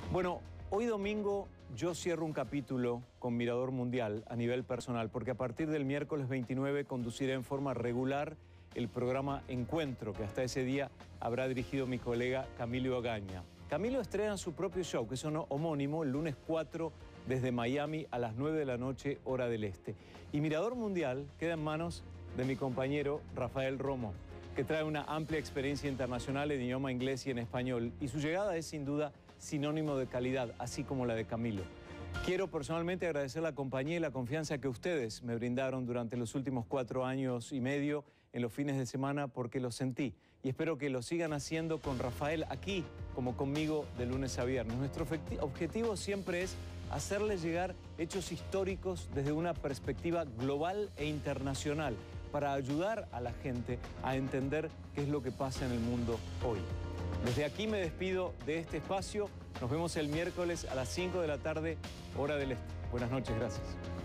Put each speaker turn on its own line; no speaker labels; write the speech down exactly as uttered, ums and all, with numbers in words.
Bueno, hoy domingo yo cierro un capítulo con Mirador Mundial a nivel personal, porque a partir del miércoles veintinueve conduciré en forma regular el programa Encuentro, que hasta ese día habrá dirigido mi colega Camilo Ogaña. Camilo estrena su propio show, que es un homónimo, el lunes cuatro desde Miami a las nueve de la noche, hora del este. Y Mirador Mundial queda en manos de mi compañero Rafael Romo, que trae una amplia experiencia internacional en idioma inglés y en español, y su llegada es sin duda sinónimo de calidad, así como la de Camilo. Quiero personalmente agradecer la compañía y la confianza que ustedes me brindaron durante los últimos cuatro años y medio en los fines de semana, porque lo sentí. Y espero que lo sigan haciendo con Rafael aquí, como conmigo, de lunes a viernes. Nuestro objetivo siempre es hacerles llegar hechos históricos desde una perspectiva global e internacional, para ayudar a la gente a entender qué es lo que pasa en el mundo hoy. Desde aquí me despido de este espacio. Nos vemos el miércoles a las cinco de la tarde, hora del este. Buenas noches, gracias.